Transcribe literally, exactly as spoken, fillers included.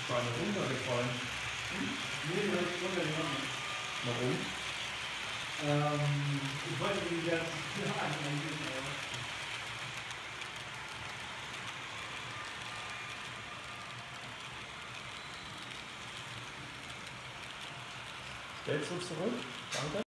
Beine runtergefallen. Hm? Nee, die habe ich runtergenommen. Warum? Ähm, ich wollte die ganze Tür anhängen, aber. Stellst du zurück? Danke.